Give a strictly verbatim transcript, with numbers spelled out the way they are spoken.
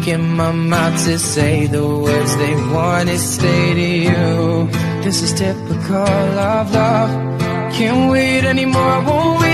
in my mouth to say the words they want to stay to you. This is typical of love. Can't wait anymore, I won't wait